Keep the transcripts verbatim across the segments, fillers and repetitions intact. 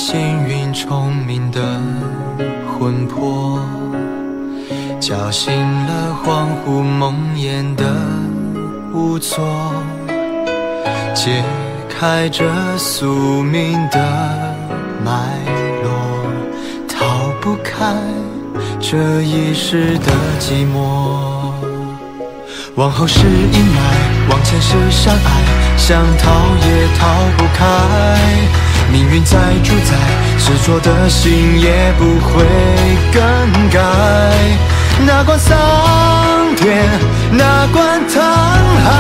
星云虫鸣的魂魄，叫醒了恍惚梦魇的无措，解开这宿命的脉络，逃不开这一世的寂寞。往后是阴霾，往前是山隘，想逃也逃不开。命运在主宰，执着的心也不会更改。哪管桑田，哪管沧海，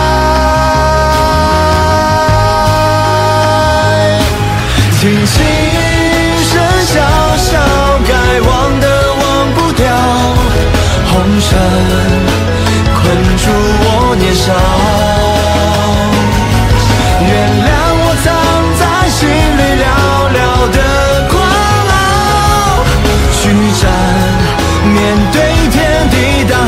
听琴声萧萧，该忘的忘不掉，红尘困住我年少，原谅我藏在心里寥寥的狂傲，去战面对天地大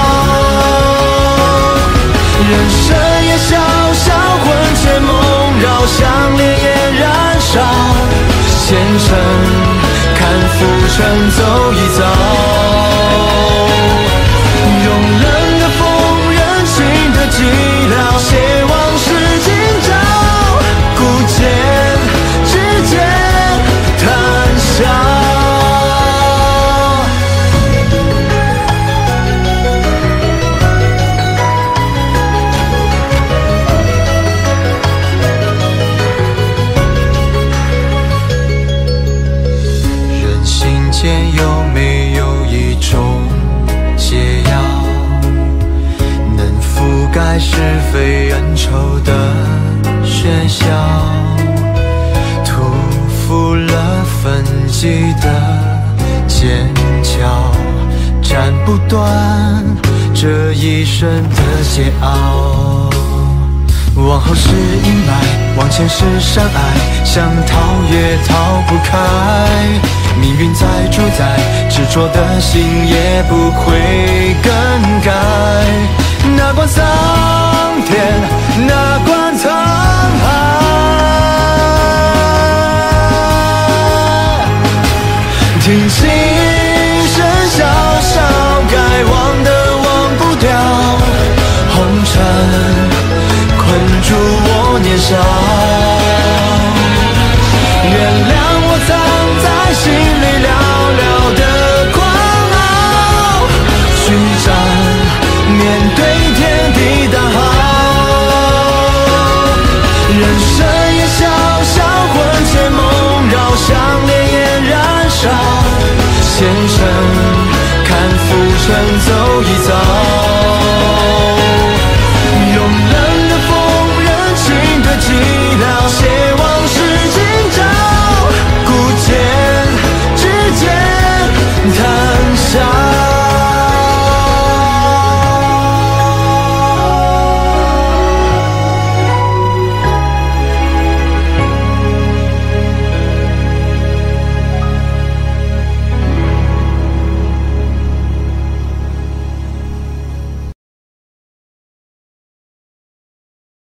好，人生也潇潇，魂牵梦绕，像烈焰燃烧，前程看浮沉走一遭，用冷的风人情的寂寥，写往事今朝，孤剑指尖谈笑。人心间有没有一种解药，能覆盖是非恩仇的喧嚣，屠夫了痕迹的剑鞘，斩不断这一生的桀骜。往后是阴霾，往前是山隘，想逃也逃不开。命运在主宰，执着的心也不会更改。哪管桑田，哪管沧海，听琴声萧萧，该忘的忘不掉，红尘困住我年少，原谅我藏在心里寥寥的狂傲，去战面对天地大好，人生也潇潇，魂牵梦绕，像烈焰燃烧，前程看浮沉走一遭，用冷的风人情的寂寥，写往事今朝，孤剑指尖谈笑。